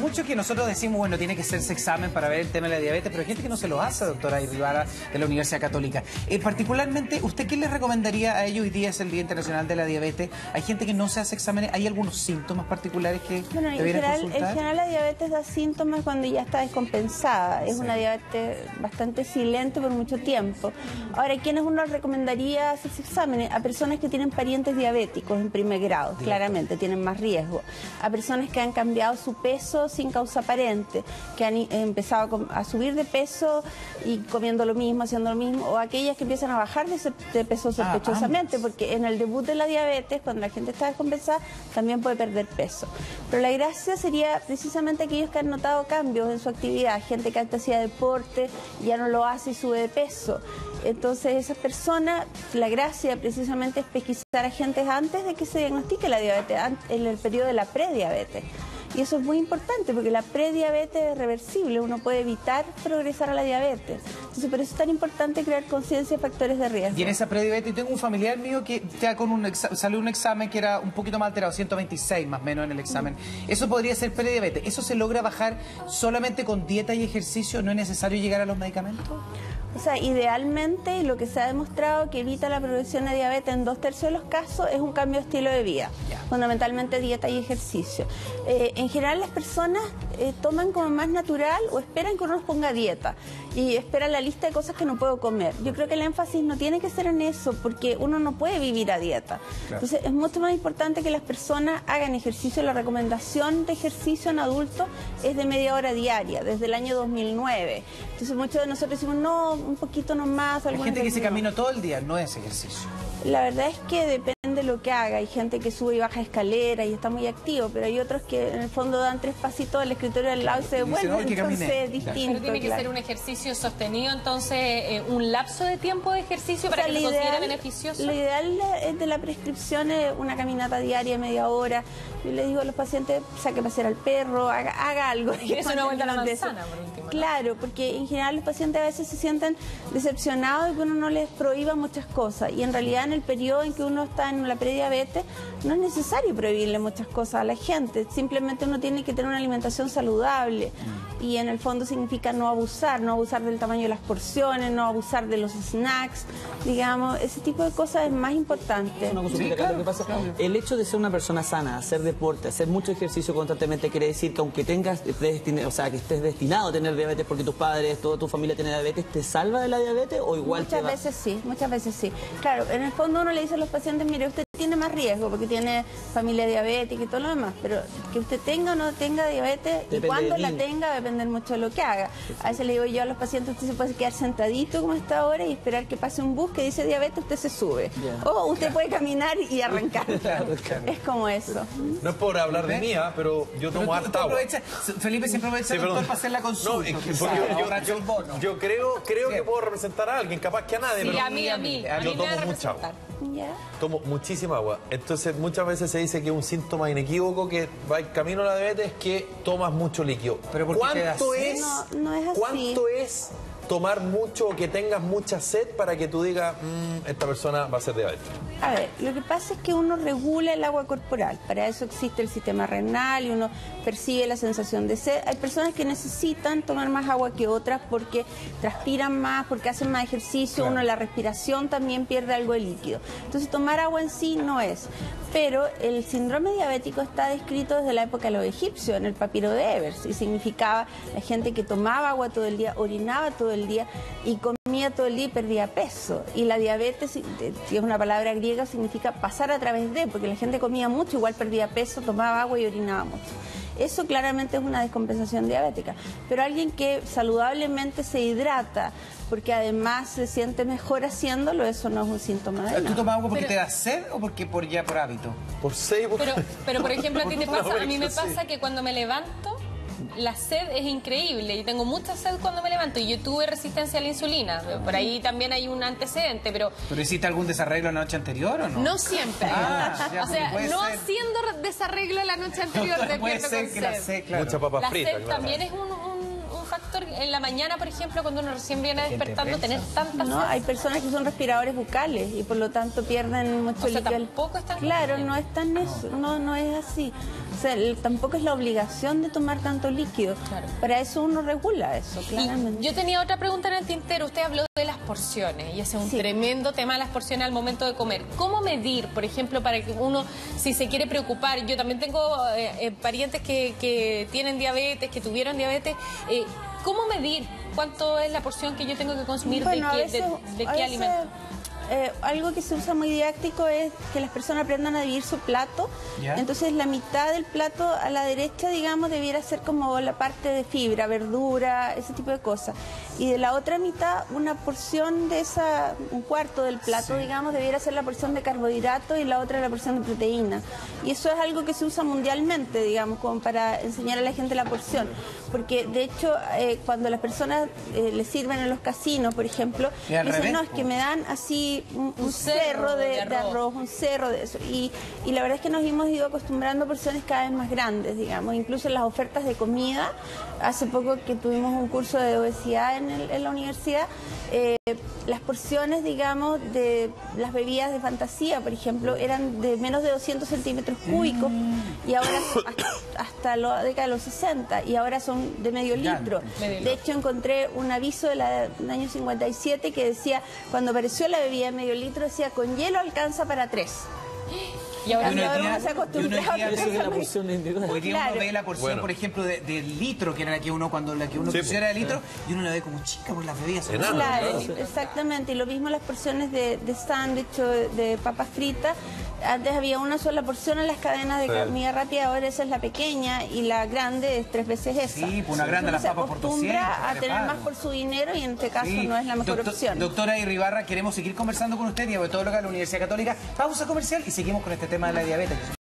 mucho que nosotros decimos, bueno, tiene que hacerse examen para ver el tema de la diabetes, pero hay gente que no se lo hace, doctora Irribara, de la Universidad Católica. Particularmente, ¿usted qué le recomendaría a ellos? Hoy día es el Día Internacional de la Diabetes. Hay gente que no se hace exámenes. ¿Hay algunos síntomas particulares que debieran consultar? En general la diabetes da síntomas cuando ya está descompensada. Es una diabetes bastante silente por mucho tiempo. Ahora, ¿quiénes uno recomendaría hacerse exámenes? A personas que tienen parientes diabéticos en primer grado, claramente, tienen más riesgo. A personas que han cambiado su peso sin causa aparente, que han empezado a subir de peso y comiendo lo mismo, haciendo lo mismo, o aquellas que empiezan a bajar de peso sospechosamente, porque en el debut de la diabetes, cuando la gente está descompensada, también puede perder peso. Pero la gracia sería precisamente aquellos que han notado cambios en su actividad, gente que antes hacía deporte, ya no lo hace y sube de peso. Entonces, esas personas, la gracia precisamente es pesquisar a gente antes de que se diagnostique la diabetes, en el periodo de la prediabetes. Y eso es muy importante porque la prediabetes es reversible, uno puede evitar progresar a la diabetes. Entonces, por eso es tan importante crear conciencia de factores de riesgo. Y en esa prediabetes, tengo un familiar mío que ya con salió un examen que era un poquito más alterado, 126 más o menos en el examen. Eso podría ser prediabetes. ¿Eso se logra bajar solamente con dieta y ejercicio? ¿No es necesario llegar a los medicamentos? O sea, idealmente, y lo que se ha demostrado que evita la progresión de diabetes en 2/3 de los casos es un cambio de estilo de vida, fundamentalmente dieta y ejercicio. En general las personas toman como más natural o esperan que uno nos ponga dieta y esperan la lista de cosas que no puedo comer. Yo creo que el énfasis no tiene que ser en eso porque uno no puede vivir a dieta. Entonces es mucho más importante que las personas hagan ejercicio. La recomendación de ejercicio en adultos es de media hora diaria, desde el año 2009. Entonces muchos de nosotros decimos, no, un poquito nomás. Hay gente que se camina todo el día, no es ejercicio. La verdad es que depende de lo que haga. Hay gente que sube y baja escalera y está muy activo, pero hay otros que en el fondo dan 3 pasitos al escritorio al lado y se devuelven, entonces es distinto. Pero tiene que ser un ejercicio sostenido, entonces un lapso de tiempo de ejercicio para que se considere beneficioso. Lo ideal de la prescripción es una caminata diaria, media hora. Yo le digo a los pacientes, saque a pasear al perro, haga algo. Es una vuelta a la manzana, por último, ¿no? Claro, porque en general los pacientes a veces se sienten decepcionados de que uno no les prohíba muchas cosas. Y en realidad en el periodo en que uno está en la prediabetes, no es necesario prohibirle muchas cosas a la gente. Simplemente uno tiene que tener una alimentación saludable. Y en el fondo significa no abusar del tamaño de las porciones, no abusar de los snacks, digamos, ese tipo de cosas es más importante. Una consulta, lo que pasa, el hecho de ser una persona sana, hacer deporte, hacer mucho ejercicio constantemente, quiere decir que aunque estés destinado a tener diabetes porque tus padres, toda tu familia tiene diabetes, ¿te salva de la diabetes o igual muchas veces sí. Claro, en el fondo uno le dice a los pacientes, mire, usted tiene más riesgo porque tiene familia diabética y todo lo demás, pero que usted tenga o no tenga diabetes y cuando la tenga va a depender mucho de lo que haga. A veces le digo yo a los pacientes, usted se puede quedar sentadito como está ahora y esperar que pase un bus que dice diabetes, usted se sube. O usted puede caminar y arrancar. Es como eso. No es por hablar de mí, pero yo tomo harta agua. Felipe siempre aprovecha para hacer la consulta. No, yo creo que puedo representar a alguien, capaz que a nadie, pero a mí yo tomo mucha agua. Tomo muchísima agua. Entonces muchas veces se dice que un síntoma inequívoco que va en camino a la diabetes es que tomas mucho líquido. ¿Pero por qué no es así? ¿Cuánto es tomar mucho o que tengas mucha sed para que tú digas, esta persona va a ser diabética? A ver, lo que pasa es que uno regula el agua corporal. Para eso existe el sistema renal y uno percibe la sensación de sed. Hay personas que necesitan tomar más agua que otras porque transpiran más, porque hacen más ejercicio. Uno, la respiración también pierde algo de líquido. Entonces, tomar agua en sí no es. Pero el síndrome diabético está descrito desde la época de los egipcios, en el papiro de Ebers, y significaba la gente que tomaba agua todo el día, orinaba todo el día y comía todo el día y perdía peso. Y la diabetes, si es una palabra griega, significa pasar a través de, porque la gente comía mucho, igual perdía peso, tomaba agua y orinaba mucho. Eso claramente es una descompensación diabética. Pero alguien que saludablemente se hidrata, porque además se siente mejor haciéndolo, eso no es un síntoma de nada. ¿Tú tomas agua porque te da sed o porque por hábito? Por sed. Pero por ejemplo, a mí me pasa que cuando me levanto, la sed es increíble y tengo mucha sed cuando me levanto y yo tuve resistencia a la insulina. Por ahí también hay un antecedente, pero... ¿Pero hiciste algún desarreglo la noche anterior o no? No siempre. O sea, no haciendo desarreglo la noche anterior, despierto con sed. Mucha papa frita, La sed también es un factor en la mañana, por ejemplo, cuando uno recién viene despertando, tener tanta No, sed? hay personas que son respiradores bucales y por lo tanto pierden mucho líquido. Tampoco es tan Claro, no es tan eso, no es así. O sea, tampoco es la obligación de tomar tanto líquido. Claro. Para eso uno regula eso, claramente. Y yo tenía otra pregunta en el tintero. Usted habló de las porciones y ese es un tremendo tema, las porciones al momento de comer. ¿Cómo medir, por ejemplo, para que uno, si se quiere preocupar? Yo también tengo parientes que tienen diabetes, que tuvieron diabetes. ¿Cómo medir cuánto es la porción que yo tengo que consumir de qué alimento? Algo que se usa muy didáctico es que las personas aprendan a dividir su plato. Entonces la mitad del plato a la derecha, digamos, debiera ser como la parte de fibra, verdura, ese tipo de cosas. Y de la otra mitad, una porción de esa, un cuarto del plato, digamos, debiera ser la porción de carbohidratos y la otra la porción de proteína. Y eso es algo que se usa mundialmente, digamos, como para enseñar a la gente la porción. Porque de hecho, cuando las personas les sirven en los casinos, por ejemplo, dicen, no, es que me dan así un cerro de arroz, un cerro de eso. Y la verdad es que nos hemos ido acostumbrando a porciones cada vez más grandes, digamos. Incluso en las ofertas de comida, hace poco que tuvimos un curso de obesidad en la universidad, las porciones, digamos, de las bebidas de fantasía, por ejemplo, eran de menos de 200 centímetros cúbicos y ahora hasta la década de los 60 y ahora son de medio litro. De hecho, encontré un aviso del año 57 que decía, cuando apareció la bebida de medio litro, decía, con hielo alcanza para 3. Y ahora hoy día uno ve la porción, por ejemplo, de litro, que era la que uno pusiera de litro, y uno la ve como chica por las bebidas. Claro, exactamente. Y lo mismo las porciones de sándwich o de papas fritas. Antes había una sola porción en las cadenas de comida rápida, ahora esa es la pequeña y la grande es 3 veces esa. Sí, pues una grande las papas por 200. Se acostumbra a tener más por su dinero y en este caso no es la mejor opción. Doctora Irribarra, queremos seguir conversando con usted y sobre todo lo que es la Universidad Católica. Pausa comercial y seguimos con este tema de la diabetes.